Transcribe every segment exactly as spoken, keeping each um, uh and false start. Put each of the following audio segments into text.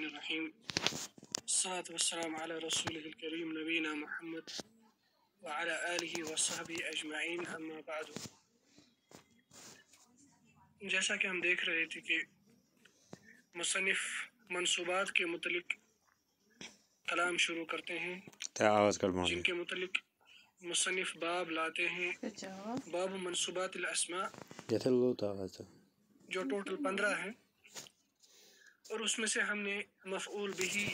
बिस्मिल्लाहिर्रहमानिर्रहीम अस्सलातु वस्सलामु अला रसूलिहिल करीम नबीना मुहम्मद व अला आलिहि व सहबिहि अजमईन अम्मा बाद। जैसा कि हम देख रहे थे कि मुसन्निफ मंसूबात के मुतलिक कलाम शुरू करते हैं, जिनके मुतलिक मुसन्निफ बाब लाते हैं। बाब मंसूबात अस्मा, जो टोटल पंद्रह हैं, और उसमें से हमने मफ़ऊल बिही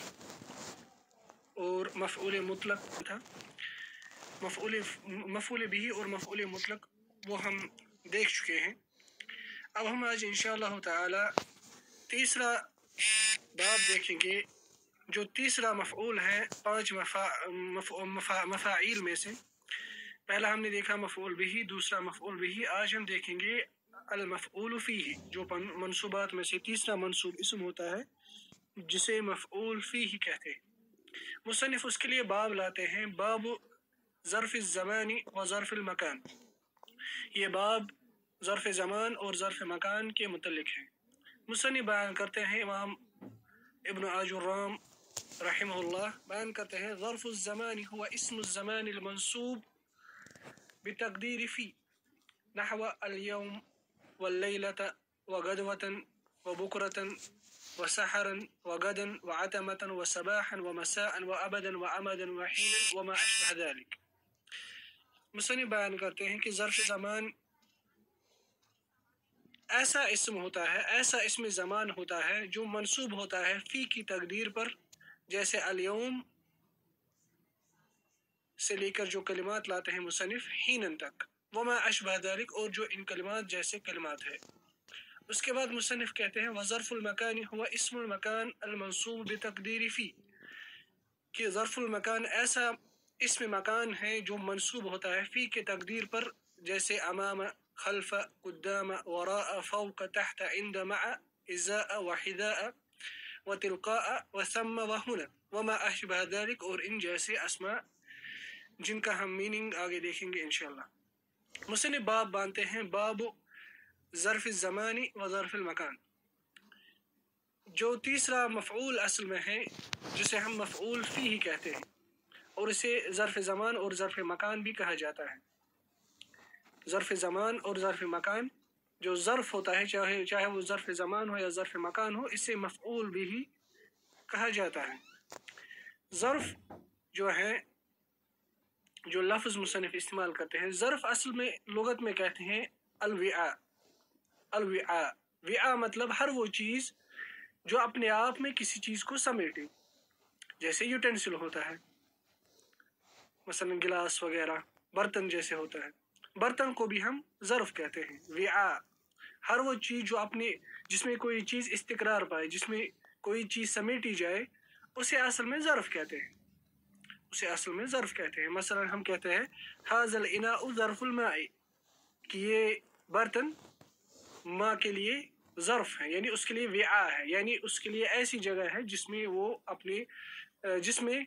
और मफ़ऊल मुतलक था। मफ़ऊल मफ़ऊल बिही और मफ़ऊल मुतलक वो हम देख चुके हैं। अब हम आज इंशाअल्लाह ताला तीसरा बाब देखेंगे, जो तीसरा मफ़ऊल है पांच मफा मफा मफ़ाइल में से। पहला हमने देखा मफ़ऊल बिही, दूसरा मफ़ऊल बिही। आज हम देखेंगे अल मफ़ऊल फ़ीही, जो मंसूबात में से तीसरा मंसूब इसम होता है, जिसे मफ़ऊल फ़ीही कहते हैं। मुसन्निफ उसके लिए बाब लाते हैं, बाब ज़र्फ़ ज़मानी व ज़र्फ़ मकान। ये बाब ज़र्फ़ ज़मान और ज़र्फ़ मकान के मुतल्लिक़ है। मुसन्निफ बयान करते हैं, इमाम इब्न आजुर्राम रहिमहुल्लाह बयान करते हैं, ज़र्फ़ ज़मानी हुवा इस्म ज़मान मंसूब बितक़दीर फ़ी नहव अल यौम वल लैलता व गदवतन व बुकरतन व सहरन व गदन व अतमतन व सबाहन व मसाअन व अबदन व अमदन व हीनन व मा अशबह ज़ालिक। मुसन्निफ बयान करते हैं कि ज़र्फ़ ज़मान ऐसा इस्म होता है, ऐसा इस्म ज़मान होता है जो मंसूब होता है फ़ी की तकदीर पर, जैसे अल यौम से लेकर जो कलिमात लाते हैं मुसन्निफ हीनन तक, व मा अशबह ज़ालिक, और जो इन कलिमात जैसे कलिमात है। उसके बाद मुसन्निफ कहते हैं व ज़र्फ़ुल मकानी हुवा इस्मुल मकान अल मंसूब बितक़दीर फ़ी, कि ज़र्फ़ुल मकान ऐसा इस्म मकान है जो मंसूब होता है फ़ी के तकदीर पर, जैसे अमाम, खल्फ़, क़ुद्दाम, वराअ, फ़ौक़, तहत, इंद, मअ, इज़ाअ व हिदाअ व तिलक़ाअ व सम्म व हुना व मा अशबह ज़ालिक, और इन जैसे अस्मा जिनका हम मीनिंग आगे देखेंगे इंशाअल्लाह। मुसन्निफ बाब बांधते हैं, बाब ज़र्फ़ ज़मानी व ज़र्फ़ मकान। जो तीसरा मफ़ऊल असल में है, जिसे हम मफ़ऊल फ़ीही कहते हैं, और इसे ज़र्फ़ ज़मान और ज़र्फ़ मकान भी कहा जाता है। ज़र्फ़ ज़मान और ज़र्फ़ मकान, जो ज़र्फ़ होता है, चाहे चाहे वो ज़र्फ़ ज़मान हो या ज़र्फ़ मकान हो, इसे मफ़ऊल बिही कहा जाता है। ज़र्फ़ जो है, जो लफ्ज़ मुसन्निफ इस्तेमाल करते हैं, ज़र्फ़ असल में लुगत में कहते हैं अलविआ। अलविआ, विआ मतलब हर वो चीज़ जो अपने आप में किसी चीज़ को समेटे, जैसे यूटेंसिल होता है, मसलन गिलास वगैरह, बर्तन जैसे होता है। बर्तन को भी हम ज़र्फ़ कहते हैं। विआ, हर वो चीज़ जो अपने जिसमें कोई चीज़ इस्तिक़रार पाए, जिसमें कोई चीज़ समेटी जाए, उसे असल में ज़र्फ़ कहते हैं। उसे असल में ज़र्फ़ कहते हैं। मसलन हम कहते हैं हाज़ल इनाउ ज़र्फ़ुल माई, कि ये बर्तन माँ के लिए ज़र्फ़ है, यानी उसके लिए विआ है, यानी उसके लिए ऐसी जगह है जिसमें वो अपने जिसमें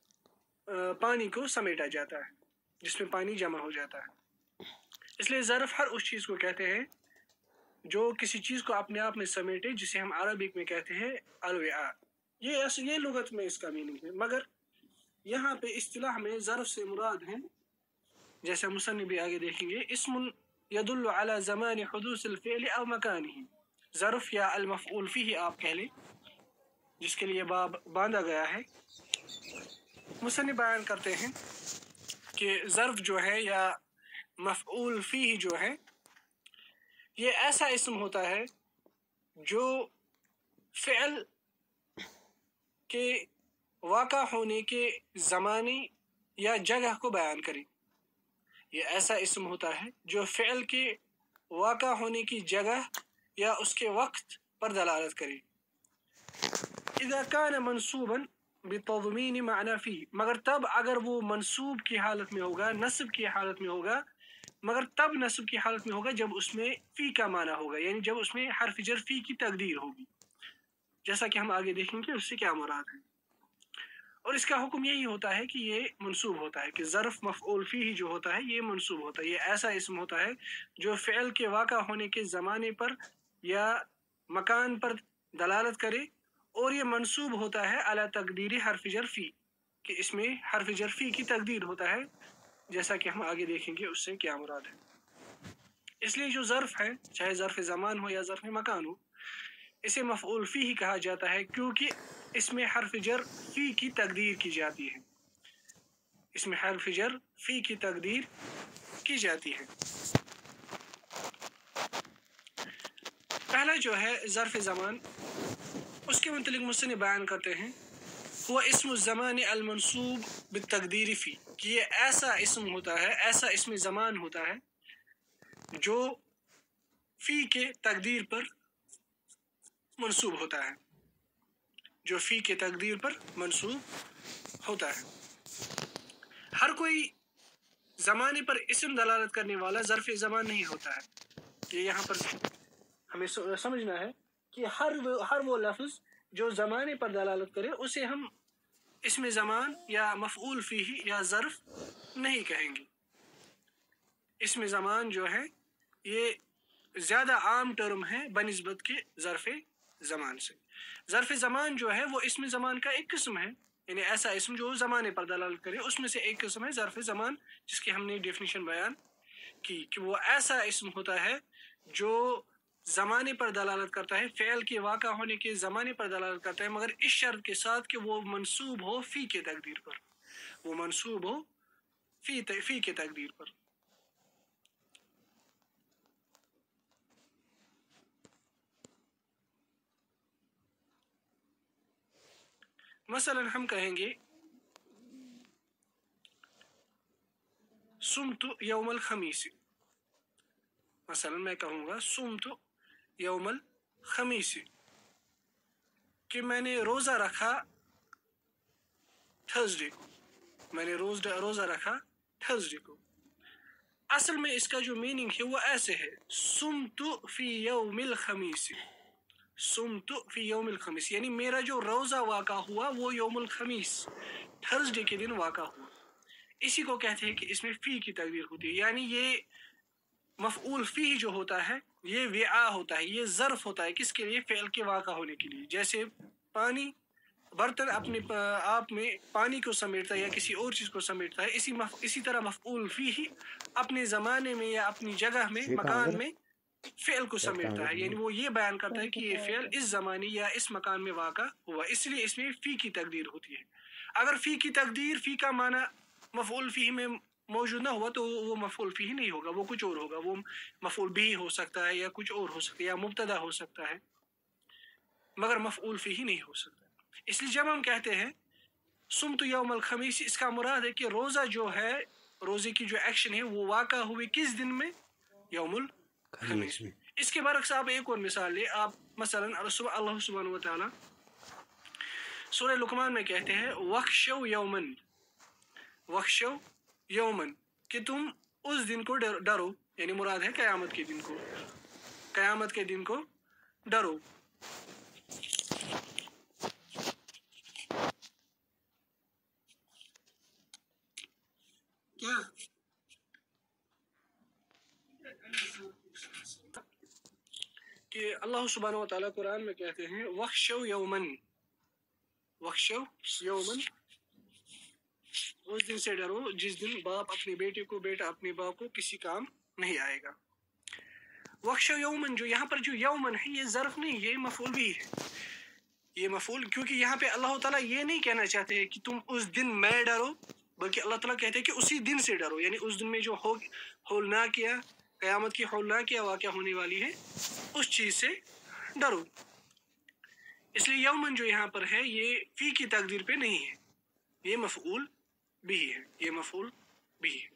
पानी को समेटा जाता है, जिसमें पानी जमा हो जाता है। इसलिए ज़र्फ़ हर उस चीज़ को कहते हैं जो किसी चीज़ को अपने आप में समेटे, जिसे हम अरबिक में कहते हैं अलविआ। ये ये लुगत में इसका मीनिंग है, मगर यहाँ पे इस्तिलाह में ज़र्फ़ से मुराद है, जैसे मुसन्निफ भी आगे देखेंगे, इस्मुन यदुल्लु अला ज़मानी हुदूसिल फ़िअल अव मकानिही। ज़र्फ़ या अल मफ़ऊल फ़ीही आप कह लें, जिसके लिए बाब बांधा गया है। मुसन्निफ बयान करते हैं कि ज़र्फ़ जो है या मफ़ऊल फ़ीही जो है, ये ऐसा इस्म होता है जो फ़िअल के वाक़ा होने के ज़माने या जगह को बयान करे। ये ऐसा इस्म होता है जो फ़िअल के वाक़ा होने की जगह या उसके वक्त पर दलालत करे। इज़ा कान मंसूबन बितज़मीन माना फ़ी, मगर तब अगर वो मंसूब की हालत में होगा, नस्ब की हालत में होगा, मगर तब नस्ब की हालत में होगा जब उसमें फ़ी का माना होगा, यानी जब उसमें हर्फ़ जर फ़ी की तकदीर होगी, जैसा कि हम आगे देखेंगे उससे क्या मुराद है। और इसका हुक्म यही होता है कि ये मंसूब होता है, कि ज़र्फ़ मफ़ऊल फ़ीही जो होता है ये मंसूब होता है। ये ऐसा इस्म होता है जो फ़िअल के वाक़ा होने के ज़माने पर या मकान पर दलालत करे اور یہ منصوب ہوتا ہے علی تقدیر حرف جر فی، کہ اس میں حرف جر فی کی تقدیر ہوتا ہے، جیسا کہ ہم آگے دیکھیں گے اس سے کیا مراد ہے۔ اس لیے جو ظرف ہے، چاہے ظرف زمان ہو یا ظرف مکان ہو، اسے مفعول فی ہی کہا جاتا ہے، کیونکہ اس میں حرف جر فی کی تقدیر کی جاتی ہے، اس میں حرف جر فی کی تقدیر کی جاتی ہے۔ پہلا جو ہے ظرف زمان، اس کے متعلق مصنف بیان کرتے ہیں، وہ اسم الزمان المنصوب بالتقدیر فی، کہ یہ ایسا اسم ہوتا ہے، ایسا اسم زمان ہوتا ہے جو فی کے تقدیر پر منصوب ہوتا ہے، جو فی کے تقدیر پر منصوب ہوتا ہے۔ ہر کوئی زمانے پر اسم دلالت کرنے والا ظرف زمان نہیں ہوتا ہے۔ یہ یہاں پر ہمیں سمجھنا ہے کہ ہر وہ ہر وہ لفظ جو زمانے پر دلالت کرے اسے ہم اسم زمان یا مفعول فیہ یا ظرف نہیں کہیں گے۔ اسم زمان جو ہے یہ زیادہ عام ٹرم ہے بنسبت کے ظرف زمان سے۔ ظرف زمان جو ہے وہ اسم زمان کا ایک قسم ہے، یعنی ایسا اسم جو زمانے پر دلالت کرے، اس میں سے ایک قسم ہے ظرف زمان، جس کی ہم نے ڈیفینیشن بیان کی کہ وہ ایسا اسم ہوتا ہے جو زمانے پر دلالت کرتا ہے، فعل کے واقع ہونے کے زمانے پر دلالت کرتا ہے، مگر اس شرط کے ساتھ کہ وہ منصوب ہو فی کے تقدیر پر، وہ منصوب ہو فی فی کے تقدیر پر۔ مثلا ہم کہیں گے سمت یوم الخمیس، مثلا میں کہوں گا سمت یوم الخمیس، کہ میں نے روزہ رکھا تھرسڈے کو، میں نے روز روزہ رکھا تھرسڈے کو۔ اصل میں اس کا جو میننگ ہے وہ ایسے ہے، سمت فی یوم الخمیس، سمت فی یوم الخمیس، یعنی میرا جو روزہ واقع ہوا وہ یوم الخمیس، تھرسڈے کے دن واقع ہوا۔ اسی کو کہتے ہیں کہ اس میں فی کی تقدیر ہوتی ہے، یعنی یہ مفعول فی جو ہوتا ہے یہ وعاء ہوتا ہے، یہ ظرف ہوتا ہے، کس کے لیے؟ فعل کے واقع ہونے کے لیے۔ جیسے پانی، برتن اپنے آپ میں پانی کو سمیٹتا ہے یا کسی اور چیز کو سمیٹتا ہے، اسی مف... اسی طرح مفعول فی ہی اپنے زمانے میں یا اپنی جگہ میں، مکان میں فعل کو سمیٹتا ہے، یعنی وہ یہ بیان کرتا ہے کہ یہ فعل اس زمانے یا اس مکان میں واقع ہوا، اس لیے اس میں فی کی تقدیر ہوتی ہے۔ اگر فی کی تقدیر، فی کا معنی مفعول فی میں موجود نہ ہوا تو وہ مفعول فی نہیں ہوگا، وہ کچھ اور ہوگا، وہ مفعول بھی ہو سکتا ہے یا کچھ اور ہو سکتا ہے یا مبتدا ہو سکتا ہے، مگر مفعول فی نہیں ہو سکتا۔ اس لیے جب ہم کہتے ہیں سمت یوم الخمیس، اس کا مراد ہے کہ روزہ جو ہے، روزے کی جو ایکشن ہے وہ واقع ہوئی کس دن میں؟ یوم الخمیس میں۔ اس کے برعکس آپ ایک اور مثال لیں، آپ مثلا اللہ سبحانہ وتعالی سورہ لقمان میں کہتے ہیں وَخْشَوْا یومن، وَخْشَوْا یومن، کہ تم اس دن کو ڈرو، یعنی مراد ہے قیامت کے دن کو، قیامت کے دن کو ڈرو۔ کیا کہ اللہ سبحانہ وتعالیٰ قرآن میں کہتے ہیں وَخْشَوْا یومن، وَخْشَوْا یومن، اس دن سے ڈرو جس دن باپ اپنے بیٹے کو، بیٹا اپنے باپ کو کسی کام نہیں آئے گا۔ وَخْشَوْا یومن، جو یہاں پر جو یومن ہے یہ ظرف نہیں، یہ مفعول بھی ہے، یہ مفعول، کیونکہ یہاں پہ اللہ تعالیٰ یہ نہیں کہنا چاہتے کہ تم اس دن میں ڈرو، بلکہ اللہ تعالیٰ کہتے ہیں کہ اسی دن سے ڈرو، یعنی اس دن میں جو ہو ہولناکیہ، قیامت کی ہولناکیہ واقع ہونے والی ہے، اس چیز سے ڈرو۔ اس لیے یومن جو یہاں پر ہے یہ فی کی تقدیر پہ نہیں ہے، یہ مفعول بھی ہے، یہ مفعول بھی ہے۔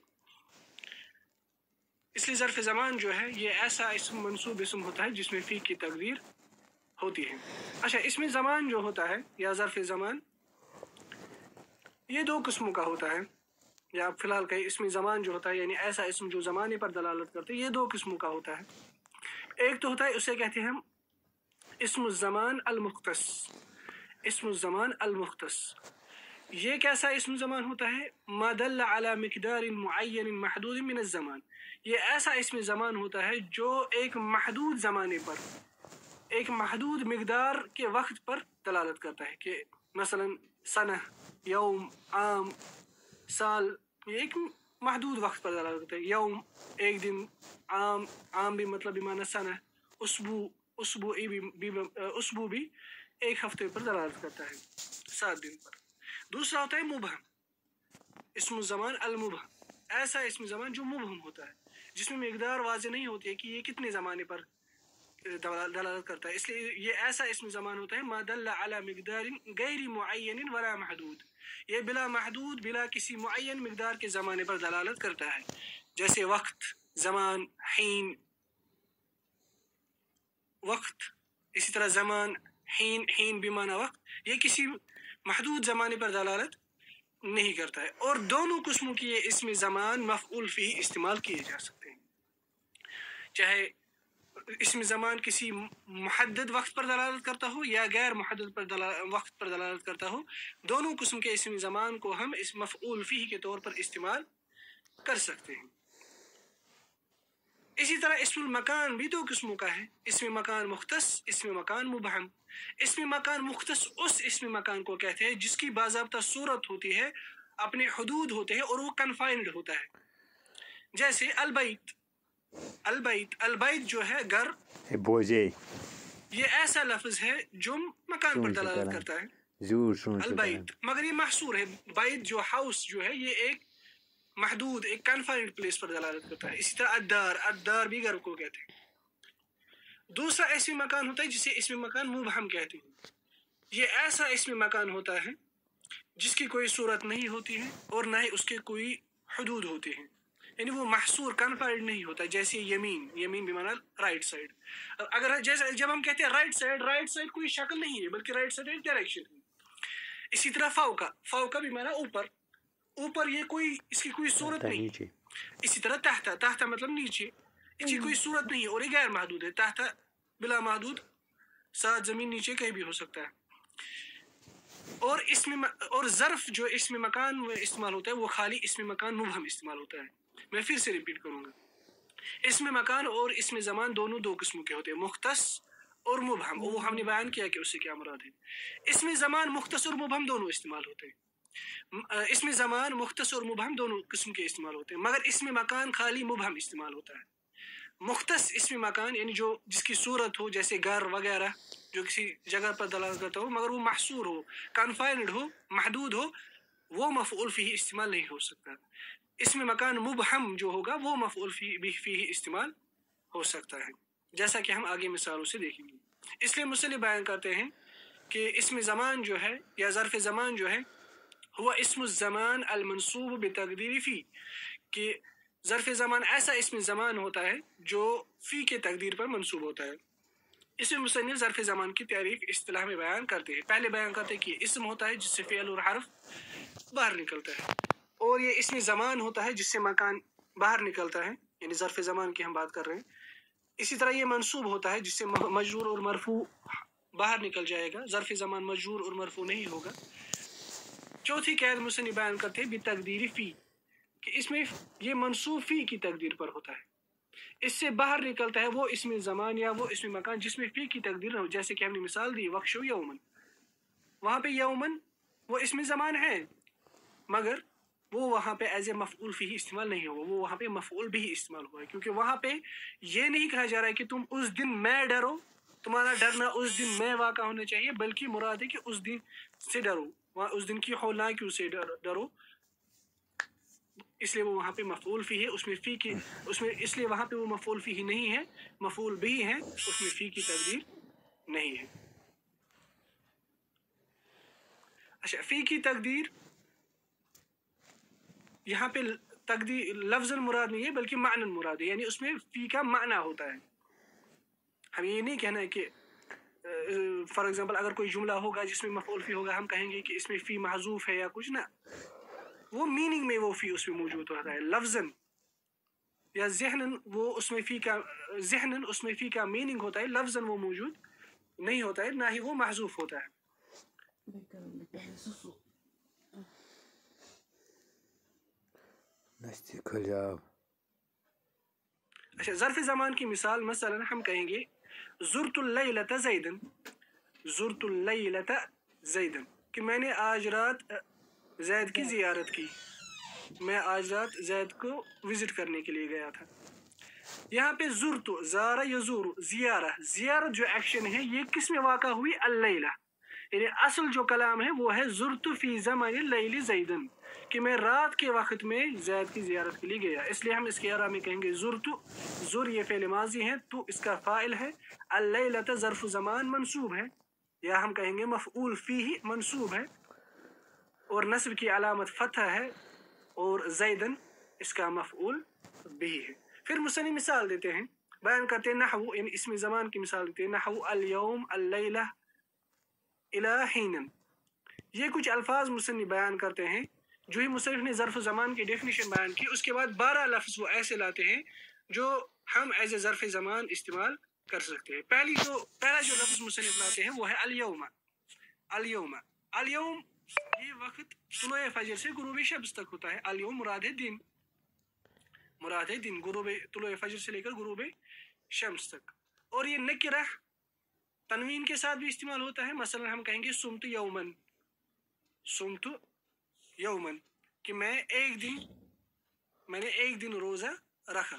اس لیے ظرف زمان جو ہے یہ ایسا اسم منصوب اسم ہوتا ہے جس میں فی کی تقدیر ہوتی ہے۔ اچھا، اس میں زمان جو ہوتا ہے یا ظرف زمان یہ دو قسموں کا ہوتا ہے، یا آپ فی الحال کہیں اس میں زمان جو ہوتا ہے یعنی ایسا اسم جو زمانے پر دلالت کرتے ہیں، یہ دو قسموں کا ہوتا ہے۔ ایک تو ہوتا ہے، اسے کہتے ہیں ہم اسم الزمان المختص، اسم الزمان المختص۔ یہ کیسا اسم زمان ہوتا ہے؟ ما دل علی مقدار معین محدود من الزمان، یہ ایسا اسم زمان ہوتا ہے جو ایک محدود زمانے پر، ایک محدود مقدار کے وقت پر دلالت کرتا ہے کہ مثلا سنہ، یوم، عام، سال، یہ ایک محدود وقت پر دلالت کرتا ہے. یوم ایک دن، عام عام بھی مطلب بمعنی سنہ، اسبوع اسبوعی بھی اسبوع بھی ایک ہفتے پر دلالت کرتا ہے، سات دن پر. دوسرا ہوتا ہے مبہم، اسم الزمان المبہم، ایسا اسم زمان جو مبہم ہوتا ہے، جس میں مقدار واضح نہیں ہوتی ہے کہ یہ کتنے زمانے پر دلالت کرتا ہے. اس لیے یہ ایسا اسم زمان ہوتا ہے ما دل علی مقدار غیر معین ولا محدود، یہ بلا محدود بلا کسی معین مقدار کے زمانے پر دلالت کرتا ہے، جیسے وقت، زمان، حین، وقت. اسی طرح زمان، حین، حین بمعنی وقت، یہ کسی محدود زمانے پر دلالت نہیں کرتا ہے. اور دونوں قسموں کی یہ اسم زمان مفعول فی استعمال کیے جا سکتے ہیں، چاہے اسم زمان کسی محدد وقت پر دلالت کرتا ہو یا غیر محدد پر وقت پر دلالت کرتا ہو، دونوں قسم کے اسم زمان کو ہم اس مفعول فی کے طور پر استعمال کر سکتے ہیں. اسی طرح اسم المکان بھی دو قسموں کا ہے، اسم مکان مختص، اسم مکان مبہم. اسم مکان مختص اس اسم مکان کو کہتے ہیں جس کی باضابطہ صورت ہوتی ہے، اپنے حدود ہوتے ہیں اور وہ کنفائنڈ ہوتا ہے، جیسے البیت. البیت البیت جو ہے گھر، بوجھے، یہ ایسا لفظ ہے جو مکان پر دلالت کرتا ہے، البیت، مگر یہ محصور ہے. بیت جو ہاؤس جو ہے یہ ایک محدود، ایک کنفائنڈ پلیس پر دلالت کرتا ہے. اسی طرح الدار، الدار بھی گھر کو کہتے ہیں. دوسرا اسم مکان ہوتا ہے جسے اسم مکان مبہم کہتے ہیں. یہ ایسا اسم مکان ہوتا ہے جس کی کوئی صورت نہیں ہوتی ہے اور نہ ہی اس کے کوئی حدود ہوتے ہیں، یعنی وہ محصور، کنفائنڈ نہیں ہوتا. جیسے یمین، یمین بمعنی رائٹ سائڈ. اگر جیسے جب ہم کہتے ہیں رائٹ سائڈ، رائٹ سائڈ کوئی شکل نہیں ہے بلکہ رائٹ سائڈ ایک ڈائریکشن ہے. اسی طرح فوقا، فوقا بمعنی اوپر، اوپر یہ کوئی اس کی کوئی صورت نہیں. اسی طرح تحت، تحت مطلب نیچے، اس کی کوئی صورت نہیں اور یہ غیر محدود ہے. تحت بلا محدود، ساتھ زمین نیچے کہیں بھی ہو سکتا ہے. اور اسم اور ظرف جو اسم مکان میں استعمال ہوتا ہے وہ خالی اسم مکان مبہم استعمال ہوتا ہے. میں پھر سے ریپیٹ کروں گا، اسم مکان اور اسم زمان دونوں دو قسموں کے ہوتے ہیں، مختص اور مبہم. وہ ہم نے بیان کیا کہ اس سے کیا مراد ہے. اسم زمان مختص اور مبہم دونوں استعمال ہوتے ہیں. اسم زمان مختص اور مبہم دونوں قسم کے استعمال ہوتے ہیں، مگر اسم مکان خالی مبہم استعمال ہوتا ہے. مختص اسم مکان یعنی جو جس کی صورت ہو، جیسے گھر وغیرہ، جو کسی جگہ پر دلالت کرتا ہو مگر وہ محصور ہو، کنفائنڈ ہو، محدود ہو، وہ مفعول فی استعمال نہیں ہو سکتا. اسم مکان مبہم جو ہوگا وہ مفعول فی فی استعمال ہو سکتا ہے، جیسا کہ ہم آگے مثالوں سے دیکھیں گے. اس لیے مصنف بیان کرتے ہیں کہ اسم زمان جو ہے یا ظرف زمان جو ہے ہوا اسم الزمان المنصوب بتقدیر فی، کہ ظرف زمان ایسا اسم زمان ہوتا ہے جو فی کے تقدیر پر منصوب ہوتا ہے. اس میں مصنف ظرف زمان کی تعریف اصطلاح میں بیان کرتے ہیں. پہلے بیان کرتے ہیں کہ اسم ہوتا ہے جس سے فعل اور حرف باہر نکلتا ہے، اور یہ اسم زمان ہوتا ہے جس سے مکان باہر نکلتا ہے، یعنی ظرف زمان کی ہم بات کر رہے ہیں. اسی طرح یہ منصوب ہوتا ہے جس سے مجرور اور مرفوع باہر نکل جائے گا. ظرف زمان مجرور اور مرفوع نہیں ہوگا. چوتھی قید مصنف بیان کرتے ہیں بتقدیر فی، کہ اس میں یہ منصوب فی کی تقدیر پر ہوتا ہے، اس سے باہر نکلتا ہے وہ اسم زمان یا وہ اسم مکان جس میں فی کی تقدیر نہ ہو. جیسے کہ ہم نے مثال دی وقشو یومن، وہاں پہ یومن وہ اسم زمان ہے مگر وہ وہاں پہ ایز اے مفعول فی استعمال نہیں ہوگا، وہ وہاں پہ مفعول بھی استعمال ہوا ہے، کیونکہ وہاں پہ یہ نہیں کہا جا رہا ہے کہ تم اس دن میں ڈرو، تمہارا ڈرنا اس دن میں واقع ہونا چاہیے، بلکہ مراد ہے کہ اس دن سے ڈرو، وہاں اس دن کی ہولناکیوں سے ڈرو. اس لیے وہ وہاں پہ مفعول فی ہے، اس میں فی کی اس میں اس لیے وہاں پہ وہ مفعول فی ہی نہیں ہے، مفعول بھی ہے، اس میں فی کی تقدیر نہیں ہے. اچھا، فی کی تقدیر یہاں پہ تقدیر لفظ مراد نہیں ہے بلکہ معنی مراد ہے، یعنی اس میں فی کا معنی ہوتا ہے. ہم یہ نہیں کہنا ہے کہ فار ایگزامپل اگر کوئی جملہ ہوگا جس میں مفعول فی ہوگا ہم کہیں گے کہ اس میں فی محذوف ہے یا کچھ، نہ، وہ میننگ میں وہ فی اس میں موجود ہوتا ہے. لفظاً یا ذہناً وہ اس میں فی کا ذہناً اس میں فی کا میننگ ہوتا ہے، لفظاً وہ موجود نہیں ہوتا ہے، نہ ہی وہ محذوف ہوتا ہے. اچھا، ظرف زمان کی مثال مثلا ہم کہیں گے زرت اللیلۃ زیدن، زرت اللیلۃ زیدن کہ میں نے آج رات زید کی زیارت کی، میں آج رات زید کو وزٹ کرنے کے لیے گیا تھا۔ یہاں پہ زرت زارہ یزور زیارہ، زیارت جو ایکشن ہے یہ کس میں واقع ہوئی؟ اللیلہ، یعنی اصل جو کلام ہے وہ ہے زرت فی زمن اللیل زیدن کہ میں رات کے وقت میں زید کی زیارت کے لیے گیا، اس لیے ہم اس کے اعراب میں کہیں گے زرت، زر یہ فعل ماضی ہے، تو اس کا فاعل ہے، اللیلۃ ظرف زمان منصوب ہے، یا ہم کہیں گے مفعول فیہ منصوب ہے اور نصب کی علامت فتح ہے، اور زیدن اس کا مفعول بھی ہے۔ پھر مصنف مثال دیتے ہیں، بیان کرتے ہیں نحو، یعنی اسم زمان کی مثال دیتے ہیں، نحو اليوم اللیلہ الی حین، یہ کچھ الفاظ مصنف بیان کرتے ہیں جو ہی مصنف نے ظرف زمان کی ڈیفینیشن بیان کی، اس کے بعد بارہ لفظ وہ ایسے لاتے ہیں جو ہم ایز اے ظرف زمان استعمال کر سکتے ہیں۔ پہلی جو پہلا جو لفظ مصنف لاتے ہیں وہ ہے الیوم، الیوم، الیوم یہ وقت طلوع فجر سے غروب شمس تک ہوتا ہے، الیوم مراد ہے دن، مراد ہے دن، غروب طلوع فجر سے لے کر غروب شمس تک، اور یہ نکرہ تنوین کے ساتھ بھی استعمال ہوتا ہے، مثلا ہم کہیں گے سمت یومن، سمت یومن کہ میں ایک دن، میں نے ایک دن روزہ رکھا،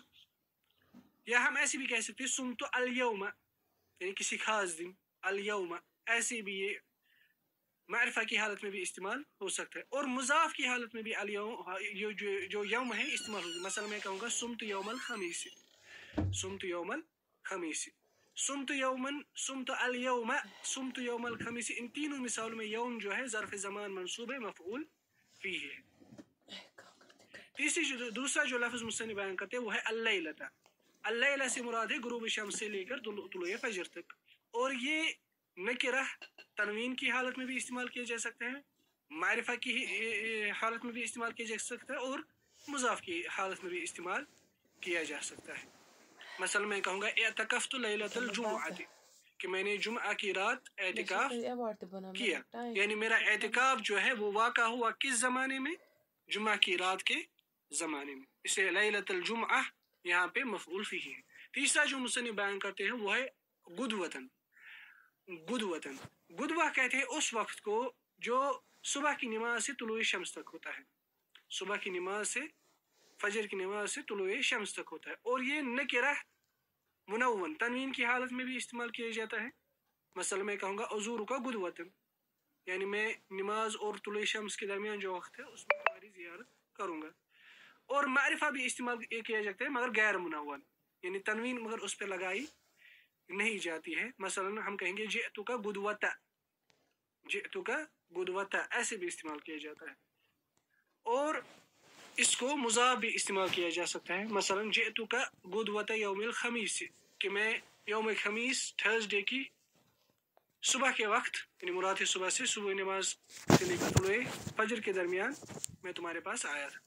یا ہم ایسے بھی کہہ سکتے ہیں سمت الیوم یعنی کسی خاص دن، الیوم ایسے بھی یہ معرفہ کی حالت میں بھی استعمال ہو سکتا ہے، اور مضاف کی حالت میں بھی الیوم جو, جو یوم ہے استعمال ہوگی، مثلا میں کہوں گا سمت یوم الخمیس، سمت یوم الخمیس، سمت یومن، سمت الیوم، سمت یوم الخمیس، ان تینوں مثالوں میں یوم جو ہے ظرف زمان منصوب ہے، مفعول فیہ ہے۔ تیسری جو دوسرا جو لفظ مصنف بیان کرتے ہیں وہ ہے اللیلۃ، اللیلہ سے مراد ہے غروب شمس سے لے کر طلوع فجر تک، اور یہ نکرہ تنوین کی حالت میں بھی استعمال کیا جا سکتا ہے، معرفہ کی حالت میں بھی استعمال کیا جا سکتا ہے، اور مضاف کی حالت میں بھی استعمال کیا جا سکتا ہے۔ مثلا میں کہوں گا اعتکفت لیلۃ الجمعہ کہ میں نے جمعہ کی رات اعتکاف کیا، یعنی میرا اعتکاف جو ہے وہ واقع ہوا کس زمانے میں؟ جمعہ کی رات کے زمانے میں، اسے لیلۃ الجمعہ یہاں پہ مفعول فیہ ہے۔ تیسرا جو مصنف بیان کرتے ہیں وہ ہے غدوۃً، غدوۃً، غدوہ کہتے ہیں اس وقت کو جو صبح کی نماز سے طلوع شمس تک ہوتا ہے، صبح کی نماز سے فجر کی نماز سے طلوع شمس تک ہوتا ہے، اور یہ نکرہ منون تنوین کی حالت میں بھی استعمال کیا جاتا ہے، مثلا میں کہوں گا ازور کا غدوۃً یعنی میں نماز اور طلوع شمس کے درمیان جو وقت ہے اس میں تمہاری زیارت کروں گا، اور معرفہ بھی استعمال کیا جاتا ہے مگر غیر منون، یعنی تنوین مگر اس پہ لگائی نہیں جاتی ہے، مثلا ہم کہیں گے جئتک غدوۃ، جئتک غدوۃ ایسے بھی استعمال کیا جاتا ہے، اور اس کو مضاف بھی استعمال کیا جا سکتا ہے، مثلا جئتک غدوۃ یوم الخمیس کہ میں یوم خمیس تھرسڈے کی صبح کے وقت، یعنی مراد ہے صبح سے، صبح نماز سے لے کر طلوع فجر کے درمیان میں تمہارے پاس آیا تھا۔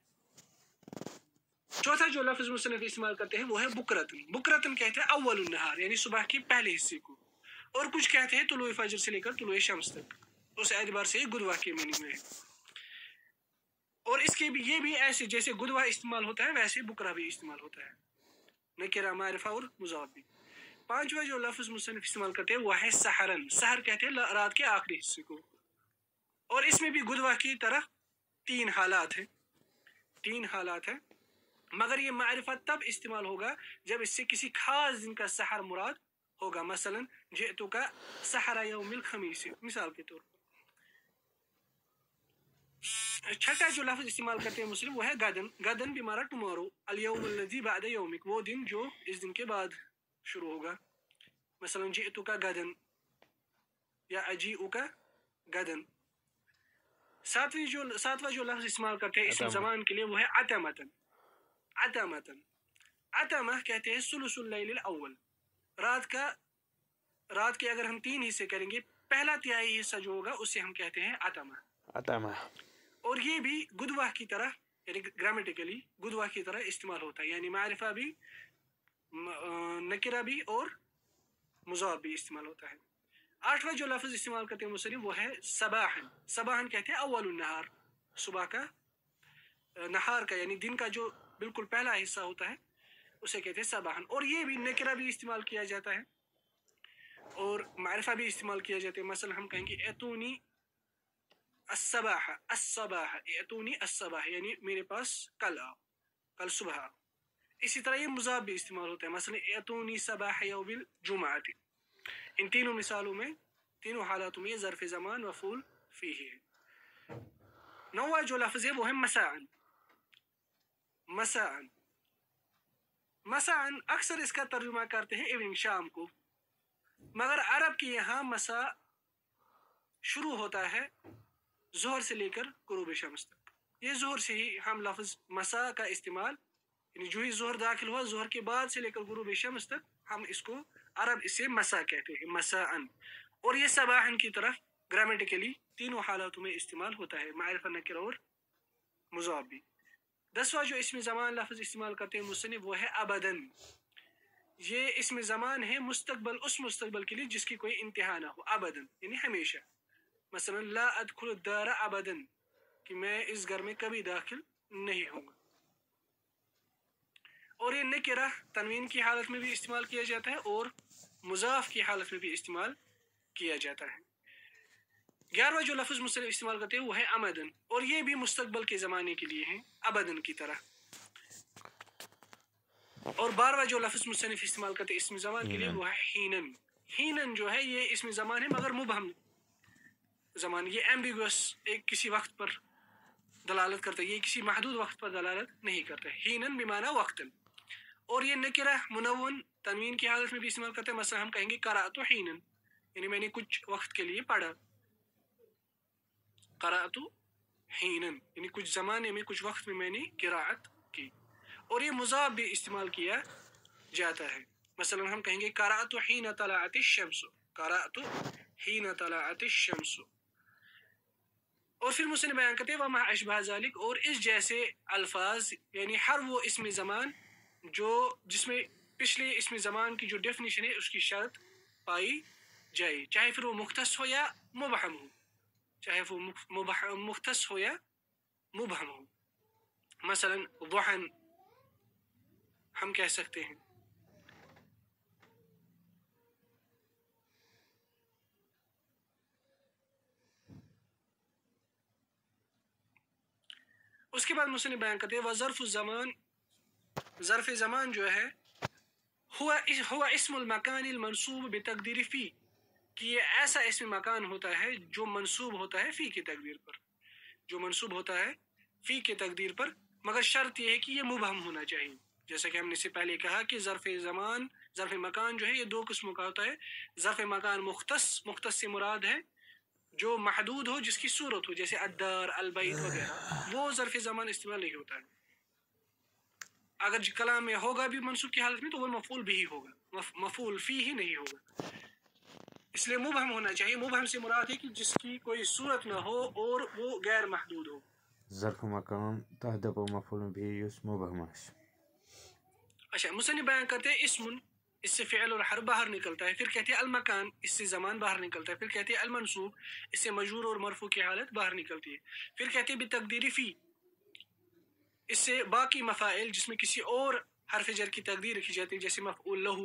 چوتھا جو لفظ مصنف استعمال کرتے ہیں وہ ہے بکرتن، بکرتن کہتے ہیں اول النہار یعنی صبح کے پہلے حصے کو، اور کچھ کہتے ہیں طلوع فجر سے لے کر طلوع شمس تک، اس اعتبار سے غدوہ کے معنی میں ہے، اور اس کے بھی یہ بھی ایسے جیسے غدوہ استعمال ہوتا ہے ویسے بکرا بھی استعمال ہوتا ہے، نکرہ معرفہ اور مضاف بھی۔ پانچواں جو لفظ مصنف استعمال کرتے ہیں وہ ہے سحرن، سحر کہتے ہیں رات کے آخری حصے کو، اور اس میں بھی غدوہ کی طرح تین حالات ہیں، تین حالات ہیں، مگر یہ معرفہ تب استعمال ہوگا جب اس سے کسی خاص دن کا سحر مراد ہوگا، مثلا جئتک سحر یوم الخمیس مثال کے طور پر۔ چھٹا جو لفظ استعمال کرتے ہیں مسلم وہ ہے گدن، گدن بھی مارا ٹمارو، الیوم الذی بعد یومک وہ دن جو اس دن کے بعد شروع ہوگا، مثلا جئتک گدن یا اجیئک گدن۔ ساتویں جو ساتواں جو لفظ استعمال کرتے ہیں اسم زمان کے لیے وہ ہے عتمتن، عتمتن، عتمہ کہتے ہیں ثلث اللیل الاول، رات کا رات کے اگر ہم تین حصے کریں گے پہلا تہائی حصہ جو ہوگا اسے ہم کہتے ہیں عتمہ، عتمہ، اور یہ بھی غدوہ کی طرح یعنی گرامیٹیکلی غدوہ کی طرح استعمال ہوتا ہے، یعنی معرفہ بھی نکرہ بھی اور مضاف بھی استعمال ہوتا ہے۔ آٹھواں جو لفظ استعمال کرتے ہیں مصنف وہ ہے صباحن، صباحن کہتے ہیں اول النہار، صبح کا نہار کا یعنی دن کا جو بالکل پہلا حصہ ہوتا ہے اسے کہتے ہیں صباحن. اور یہ بھی نکرہ بھی استعمال کیا جاتا ہے اور معرفہ بھی استعمال کیا جاتا ہے. مثلا ہم کہیں گے اتونی الصباح الصباح اتونی الصباح یعنی میرے پاس کل آؤ، کل صبح آؤ. اسی طرح یہ مضاف بھی استعمال ہوتا ہے. مثلا اتونی صباح یوم الجمعۃ. ان تینوں مثالوں میں، تینوں حالاتوں میں یہ ظرف زمان مفعول فیہ ہے. نوع جو لفظ ہے وہ ہے مساء. مساء مساء اکثر اس کا ترجمہ کرتے ہیں ایوننگ، شام کو، مگر عرب کے یہاں مساء شروع ہوتا ہے ظہر سے لے کر غروب شمس تک. یہ ظہر سے ہی ہم لفظ مساء کا استعمال، یعنی جو ہی ظہر داخل ہوا، ظہر کے بعد سے لے کر غروب شمس تک ہم اس کو عرب اسے مساء کہتے ہیں، مساء. اور یہ صباحن کی طرف گرامیٹیکلی تینوں حالاتوں میں استعمال ہوتا ہے، معرفہ نکرہ اور مضاف بھی. دسواں جو اسم زمان لفظ استعمال کرتے ہیں مصنف وہ ہے ابداً. یہ اسم زمان ہے مستقبل، اس مستقبل کے لیے جس کی کوئی انتہا نہ ہو، ابداً یعنی ہمیشہ. مثلا لا ادخل الدار ابداً کہ میں اس گھر میں کبھی داخل نہیں ہوں گا. اور یہ نکرہ تنوین کی حالت میں بھی استعمال کیا جاتا ہے اور مضاف کی حالت میں بھی استعمال کیا جاتا ہے. گیارہواں جو لفظ مصنف استعمال کرتے ہیں وہ ہے امدن، اور یہ بھی مستقبل کے زمانے کے لیے ہیں ابدن کی طرح. اور بارہواں جو لفظ مصنف استعمال کرتے ہیں اسم زمان کے لیے وہ ہے حینن. حینن جو ہے یہ اسم زمان ہے مگر مبہم زمان، یہ ایمبیگوس ایک کسی وقت پر دلالت کرتا ہے، یہ کسی محدود وقت پر دلالت نہیں کرتا ہے. حینن بمعنی وقتن. اور یہ نکرہ منون تنوین کی حالت میں بھی استعمال کرتے ہیں. مثلا ہم کہیں گے قرأت حینن یعنی میں نے کچھ وقت کے لیے پڑھا. قرأت حینن یعنی کچھ زمانے میں، کچھ وقت میں میں نے قراءت کی. اور یہ مضاف بھی استعمال کیا جاتا ہے. مثلا ہم کہیں گے قرأت حین طلعت الشمس، قرأت حین طلعت الشمس. اور پھر مصنف بیان کرتے ہیں وما اشبہ ذلک، اور اس جیسے الفاظ یعنی ہر وہ اسم زمان جو جس میں پچھلے اسم زمان کی جو ڈیفینیشن ہے اس کی شرط پائی جائے، چاہے پھر وہ مختص ہو یا مبہم ہو، چاہے وہ مختص ہو یا مبہم ہو. مثلا ضحن ہم کہہ سکتے ہیں. اس کے بعد مصنف بیان کرتے ہیں وظرف الزمان، ظرف زمان جو ہے ہوا ہوا اسم المکان المنصوب بتقدیر فی، کہ یہ ایسا اسم مکان ہوتا ہے جو منصوب ہوتا ہے فی کی تقدیر پر، جو منصوب ہوتا ہے فی کی تقدیر پر، مگر شرط یہ ہے کہ یہ مبہم ہونا چاہیے. جیسا کہ ہم نے اس سے پہلے کہا کہ ظرف زمان، ظرف مکان جو ہے یہ دو قسموں کا ہوتا ہے. ظرف مکان مختص، مختص سے مراد ہے جو محدود ہو، جس کی صورت ہو، جیسے الدار، البیت وغیرہ، وہ ظرف زمان استعمال نہیں ہوتا ہے. اگر کلام میں ہوگا بھی منصوب کی حالت میں تو وہ مفعول بھی ہوگا، مفعول فی ہی نہیں ہوگا. اس لیے مبہم ہونا چاہیے. مبہم سے مراد ہے کہ جس کی کوئی صورت نہ ہو اور وہ غیر محدود ہو. ظرف مقام تهدف مفعول به یس مبہم. اچھا، مصنف بیان کرتے ہیں اسم، اس سے فعل اور حرف باہر نکلتا ہے. پھر کہتے ہیں المکان، اس سے زمان باہر نکلتا ہے. پھر کہتے ہیں المنصوب، اس سے مجرور اور مرفوع کی حالت باہر نکلتی ہے. پھر کہتے ہیں بتقدیر فی، اس سے باقی مفاعل جس میں کسی اور حرف جر کی تقدیر رکھی جاتی ہے، جیسے مفعول لہو،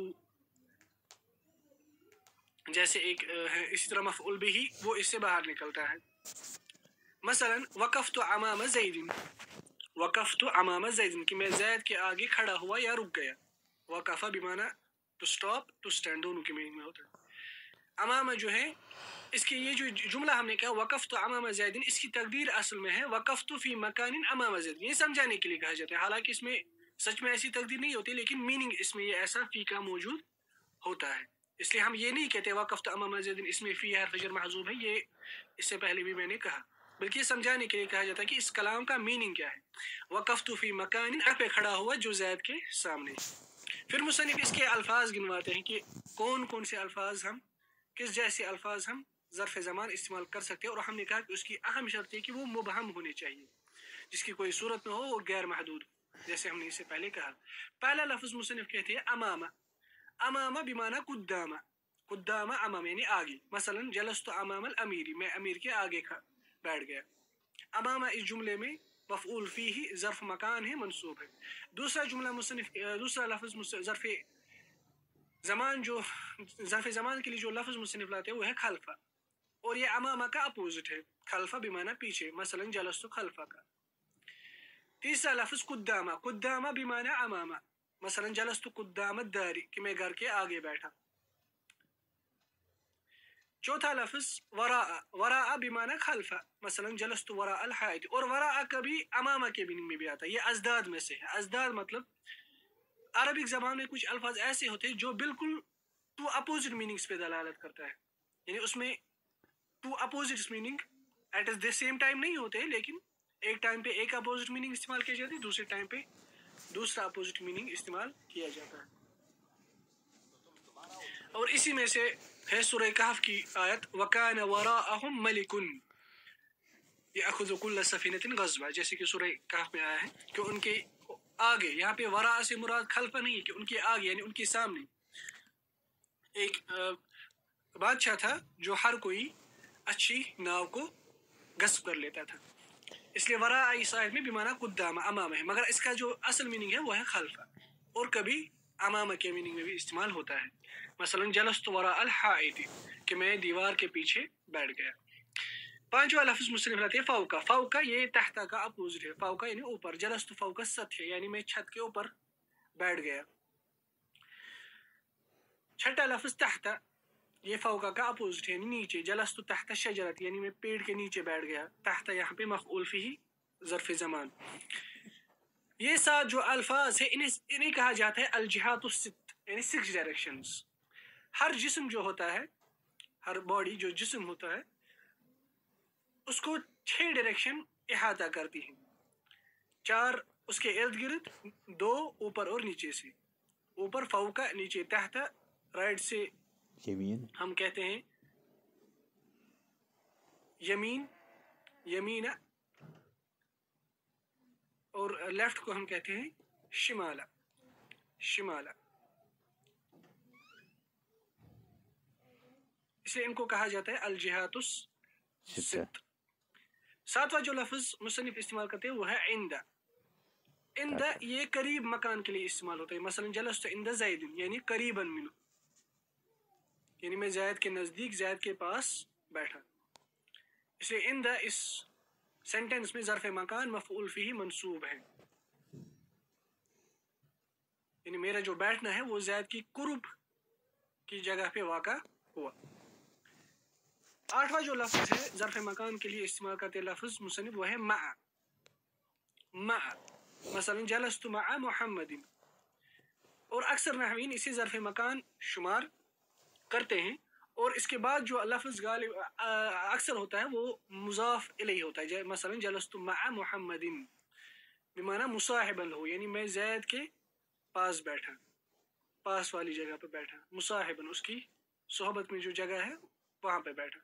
جیسے ایک ہے، اسی طرح مفعول بھی، وہ اس سے باہر نکلتا ہے. مثلا وقفت امام زید، وقفت امام زید کہ میں زید کے آگے کھڑا ہوا یا رک گیا. وقف بمعنی ٹو اسٹاپ، ٹو اسٹینڈ، دونوں کے معنی میں ہوتا ہے. امام جو ہے، اس کی یہ جو جملہ ہم نے کہا وقفت امام زید، اس کی تقدیر اصل میں ہے وقفت فی مکان امام زید. یہ سمجھانے کے لیے کہا جاتا ہے، حالانکہ اس میں سچ میں ایسی تقدیر نہیں ہوتی، لیکن میننگ اس میں یہ ایسا فی کا موجود ہوتا ہے. اس لیے ہم یہ نہیں کہتے وقفت امام زید اس میں فی حرف جر محذوف ہے، یہ اس سے پہلے بھی میں نے کہا، بلکہ یہ سمجھانے کے لیے کہا جاتا ہے کہ اس کلام کا میننگ کیا ہے. وقفت فی مکان پہ کھڑا ہوا جو زید کے سامنے. پھر مصنف اس کے الفاظ گنواتے ہیں کہ کون کون سے الفاظ ہم، کس جیسے الفاظ ہم ظرف زمان استعمال کر سکتے ہیں. اور ہم نے کہا کہ اس کی اہم شرط ہے کہ وہ مبہم ہونے چاہیے، جس کی کوئی صورت نہ ہو، وہ غیر محدود، جیسے ہم نے اس سے پہلے کہا. پہلا لفظ مصنف کہتے ہیں امامہ. امامہ بمعنی قدامہ، قدامہ امام یعنی آگے. مثلا جلست امام الامیر، میں امیر کے آگے بیٹھ گیا. امامہ اس جملے میں مفعول فیہ ظرف مکان ہے منصوب ہے. دوسرا جملہ مصنف دوسرا لفظ ظرف زمان جو ظرف زمان کے لیے جو لفظ مصنف لاتے ہیں وہ ہے خلفہ، اور یہ امامہ کا اپوزٹ ہے. خلفہ بمعنی پیچھے، مثلا جلست خلفہ کا. تیسرا لفظ قدامہ، قدامہ بمعنی امامہ، مثلا جلست قدام الدار کہ میں گھر کے آگے بیٹھا. چوتھا لفظ وراء، وراء بمعنی خلفہ، مثلا جلست وراء الحائط، اور وراء کبھی امامہ کے میننگ میں بھی آتا ہے. یہ ازداد میں سے ہے. ازداد مطلب عربک زبان میں کچھ الفاظ ایسے ہوتے ہیں جو بالکل ٹو اپوزٹ میننگز پہ دلالت کرتا ہے، یعنی اس میں two opposite meaning at the same time نہیں ہوتے، لیکن ایک ٹائم پہ ایک اپوزٹ میننگ استعمال کیا جاتا ہے، دوسرے ٹائم پہ دوسرا اپوزٹ میننگ استعمال کیا جاتا ہے. اور اسی میں سے ہے سورہ کہف کی آیت وَكَانَ وَرَاءَهُمْ مَلِكٌ يَأْخُذُ كُلَّ سَفِينَةٍ غَصْبًا، جیسے کہ سورہ کہف میں آیا ہے کہ ان کے آگے، یہاں پہ وراء سے مراد خلفہ نہیں ہے، کہ ان کے آگے یعنی ان کے سامنے ایک بادشاہ تھا جو ہر کوئی اچھی ناؤ کو غصب کر لیتا تھا. اس لیے وراء اس آیت میں بمعنی قدامہ امامہ ہے، مگر اس کا جو اصل میننگ ہے وہ ہے خلفہ، اور کبھی امامہ کے میننگ میں بھی استعمال ہوتا ہے. مثلا جلست وراء الحائط کہ میں دیوار کے پیچھے بیٹھ گیا. پانچواں لفظ مصنف لاتے ہیں فوقہ. فوقہ یہ تحت کا اپوزٹ ہے. فوقہ یعنی اوپر. جلست فوق السطح یعنی میں چھت کے اوپر بیٹھ گیا. چھٹا لفظ تحت، یہ فوقہ کا اپوزٹ ہے یعنی نیچے. جلست تحت الشجرۃ یعنی میں پیڑ کے نیچے بیٹھ گیا. تحت یہاں پہ مفعول فیہ ظرف زمان. یہ سات جو الفاظ ہیں انہیں انہیں کہا جاتا ہے الجہات الست یعنی سکس ڈائریکشنز. ہر جسم جو ہوتا ہے، ہر باڈی جو جسم ہوتا ہے اس کو چھ ڈائریکشن احاطہ کرتی ہیں. چار اس کے ارد گرد، دو اوپر اور نیچے سے. اوپر فوقہ، نیچے تحت. رائٹ سے یمین ہم کہتے ہیں یمین، یمینہ، اور لیفٹ کو ہم کہتے ہیں شمالہ، شمالہ. اس لیے ان کو کہا جاتا ہے الجہات الست. ساتواں جو لفظ مصنف استعمال کرتے ہیں وہ ہے عند. عند یہ قریب مکان کے لیے استعمال ہوتا ہے. مثلا جلست عند زید یعنی قریبا منہ، یعنی میں زید کے نزدیک، زید کے پاس بیٹھا. اس لیے عند اس سینٹنس میں ظرف مکان مفعول فیہ منصوب ہے، یعنی میرا جو بیٹھنا ہے وہ زید کی قرب کی جگہ پہ واقع ہوا. آٹھواں جو لفظ ہے ظرف مکان کے لیے استعمال کرتے لفظ مصنف وہ ہے مع. مع مثلا جلست مع محمد، اور اکثر نحوین اسی ظرف مکان شمار کرتے ہیں. اور اس کے بعد جو لفظ غالب اکثر ہوتا ہے وہ مضاف الیہ ہوتا ہے. مثلا جلست مع محمد بمعنی مصاحبا له، یعنی میں زید کے پاس بیٹھا، پاس والی جگہ پہ بیٹھا. مصاحبا اس کی صحبت میں جو جگہ ہے وہاں پہ بیٹھا.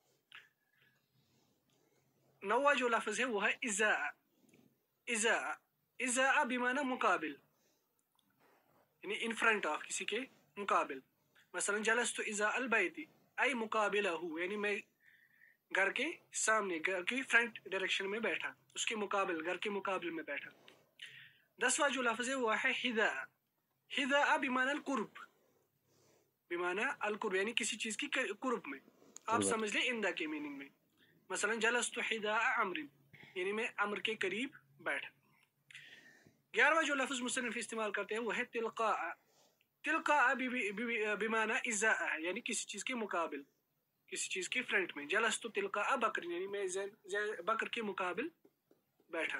نواں جو لفظ ہے وہ ہے اذا. اذا اذا بمعنی مقابل، یعنی ان فرنٹ آف، کسی کے مقابل. مثلا جلست اذا البیت ای مقابلہ، یعنی میں گھر کے سامنے، گھر کی فرنٹ ڈائریکشن میں بیٹھا، اس کے مقابل، گھر کے مقابل میں بیٹھا. دسواں جو لفظ ہے وہ ہے حذا. حذا بمعنی القرب، بمعنی القرب یعنی کسی چیز کی قرب میں. آپ سمجھ لیں اندہ کے میننگ میں. مثلا جلست حذاء عمر یعنی میں عمر کے قریب بیٹھا. گیارہواں جو لفظ مصنف استعمال کرتے ہیں وہ ہے تلقاء. تلقاء بمعنی ازاء یعنی کسی چیز کے مقابل، کسی چیز کی فرنٹ میں. جلست تلقاء بکر یعنی میں بکر کے مقابل بیٹھا.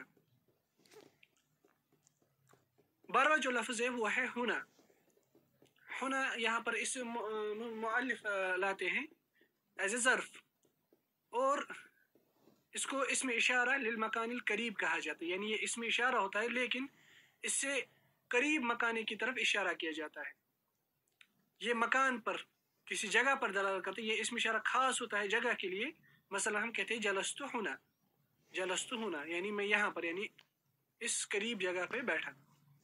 بارہواں جو لفظ ہے وہ ہے ہنا. ہنا یہاں پر اس مؤلف لاتے ہیں ایز اے ظرف، اور اس کو اسم اشارہ للمکان القریب کہا جاتا ہے. یعنی یہ اسم اشارہ ہوتا ہے لیکن اس سے قریب مکانے کی طرف اشارہ کیا جاتا ہے. یہ مکان پر، کسی جگہ پر دلالت کرتا ہے. یہ اسم اشارہ خاص ہوتا ہے جگہ کے لیے. مثلا ہم کہتے ہیں جلست ہنا، جلست ہنا یعنی میں یہاں پر، یعنی اس قریب جگہ پہ بیٹھا.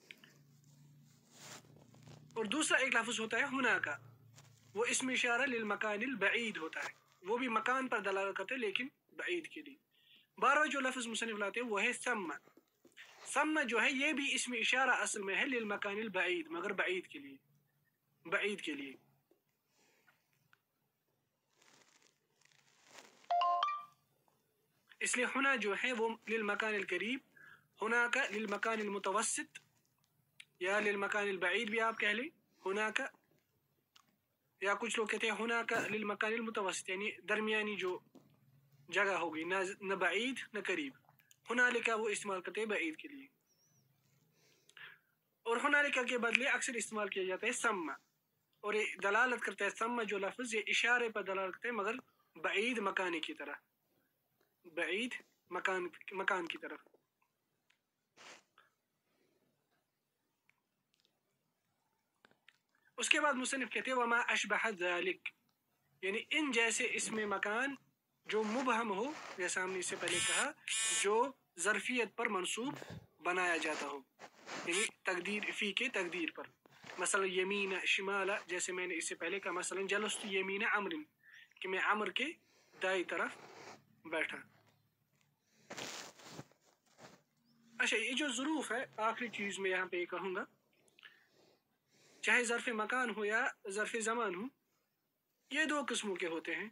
اور دوسرا ایک لفظ ہوتا ہے ہنا کا، وہ اسم اشارہ للمکان البعید ہوتا ہے. وہ بھی مکان پر دلالت کرتے ہیں لیکن بعید کے لیے. بارہواں جو لفظ مصنف لاتے ہیں وہ ہے ثم. ثم جو ہے یہ بھی اسم اشارہ اصل میں ہے للمکان البعید، مگر بعید کے لیے، بعید کے لیے. اس لیے ہنا جو ہے وہ للمکان القریب، ہنا کا للمکان المتوسط یا للمکان البعید بھی آپ کہہ لیں، ہنا کا، یا کچھ لوگ کہتے ہیں ہنا کا للمکان المتوسط، یعنی درمیانی جو جگہ ہوگی، نہ بعید نہ قریب. ہنالکا وہ استعمال کرتے ہیں بعید کے لیے. اور ہنالکا کے بدلے اکثر استعمال کیا جاتا ہے ثم، اور یہ دلالت کرتا ہے ثم جو لفظ یہ اشارے پر دلالت کرتا ہے مگر بعید مکانی کی طرح، بعید مکان مکان کی طرف. اس کے بعد مصنف کہتے ہیں وما اشبہ ذالک، یعنی ان جیسے اسم مکان جو مبہم ہو، جیسا ہم نے اس سے پہلے کہا، جو ظرفیت پر منصوب بنایا جاتا ہو، یعنی تقدیر فی کے تقدیر پر. مثلا یمین شمال، جیسے میں نے اس سے پہلے کہا مثلا جلست یمین عمر، کہ میں عمر کے دائیں طرف بیٹھا. اچھا یہ جو ظروف ہے، آخری چیز میں یہاں پہ کہوں گا، چاہے ظرف مکان ہو یا ظرف زمان ہو، یہ دو قسموں کے ہوتے ہیں.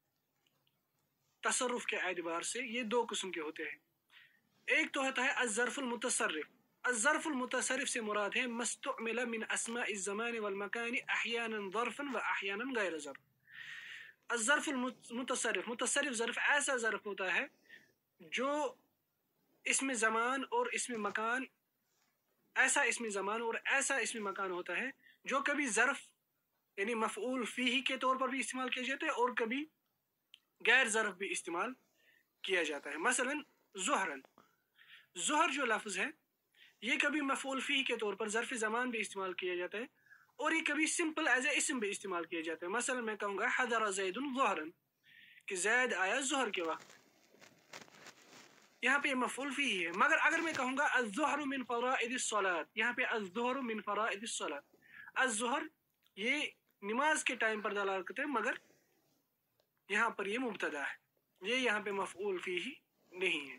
تصرف کے اعتبار سے یہ دو قسم کے ہوتے ہیں. ایک تو ہوتا ہے الظرف المتصرف. الظرف المتصرف سے مراد ہے مستعمل من اسماء الزمان والمکان احیانا ظرفا و احیانا غیر ظرف. الظرف المتصرف، متصرف ظرف ایسا ظرف ہوتا ہے جو اسم زمان اور اسم مکان، ایسا اسم زمان اور ایسا اسم مکان ہوتا ہے جو کبھی ظرف یعنی مفعول فیہ کے طور پر بھی استعمال کیا جاتا ہے اور کبھی غیر ظرف بھی استعمال کیا جاتا ہے. مثلا ظہرن، ظہر جو لفظ ہے یہ کبھی مفعول فیہ کے طور پر ظرف زمان بھی استعمال کیا جاتا ہے اور یہ کبھی سمپل ایز اے اسم بھی استعمال کیا جاتا ہے. مثلا میں کہوں گا حضر زید ظہرن، کہ زید آیا ظہر کے وقت، یہاں پہ مفعول فیہ ہے. مگر اگر میں کہوں گا الظہر من فرائض الصلاۃ، یہاں پہ الظہر من فرائض الصلاۃ، الظہر یہ نماز کے ٹائم پر دلالت کرتے ہیں مگر یہاں پر یہ مبتدا ہے، یہ یہاں پہ مفعول فیہ نہیں ہے.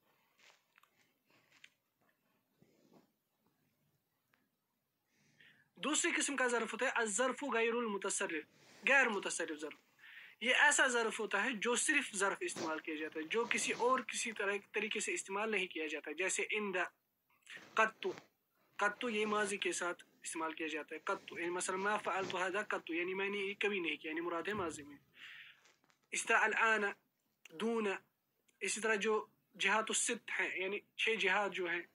دوسری قسم کا ظرف ہوتا ہے الظرف غیر المتصرف، غیر متصرف ظرف. یہ ایسا ظرف ہوتا ہے جو صرف ظرف استعمال کیا جاتا ہے، جو کسی اور کسی طرح طریقے سے استعمال نہیں کیا جاتا. جیسے اندہ، قط، قط یہ ماضی کے ساتھ استعمال کیا جاتا ہے. قط یعنی مثلا ما فعلت هذا قط، یعنی میں نے یہ کبھی نہیں کیا، یعنی مراد ہے ماضی میں. استا الان، دون، اسی طرح جو جہات الست ہیں یعنی چھ جہات جو ہیں،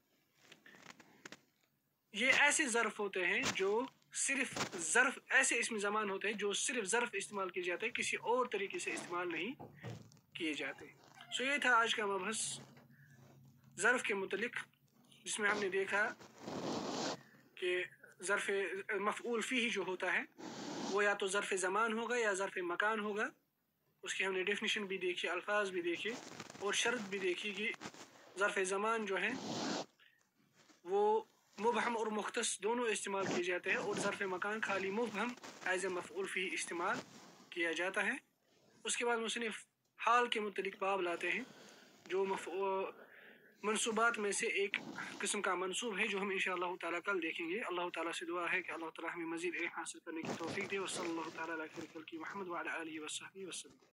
یہ ایسے ظرف ہوتے ہیں جو صرف ظرف، ایسے اسم زمان ہوتے ہیں جو صرف ظرف استعمال کیے جاتے ہیں، کسی اور طریقے سے استعمال نہیں کیے جاتے. سو یہ تھا آج کا مبحث ظرف کے متعلق، جس میں ہم نے دیکھا کہ ظرف مفعول فیہ جو ہوتا ہے وہ یا تو ظرف زمان ہوگا یا ظرف مکان ہوگا. اس کی ہم نے ڈیفینیشن بھی دیکھی، الفاظ بھی دیکھے اور شرط بھی دیکھی کہ ظرف زمان جو ہے وہ مبہم اور مختص دونوں استعمال کیے جاتے ہیں، اور ظرف مکان خالی مبہم ایز اے مفعول فی استعمال کیا جاتا ہے. اس کے بعد مصنف حال کے متعلق باب لاتے ہیں جو منصوبات میں سے ایک قسم کا منصوب ہے، جو ہم انشاءاللہ تعالیٰ کل دیکھیں گے. اللہ تعالیٰ سے دعا ہے کہ اللہ تعالیٰ ہمیں مزید علم حاصل کرنے کی توفیق دے. وصلی اللہ تعالیٰ علی خیر خلقہ محمد وعلی آلہ وصحبہ وسلم.